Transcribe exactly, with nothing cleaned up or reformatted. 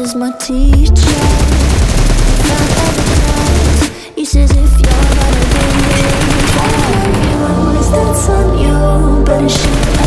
is my teacher. Not ever cries. He says if you're not a good man, I love you, I wish that's on you. But it should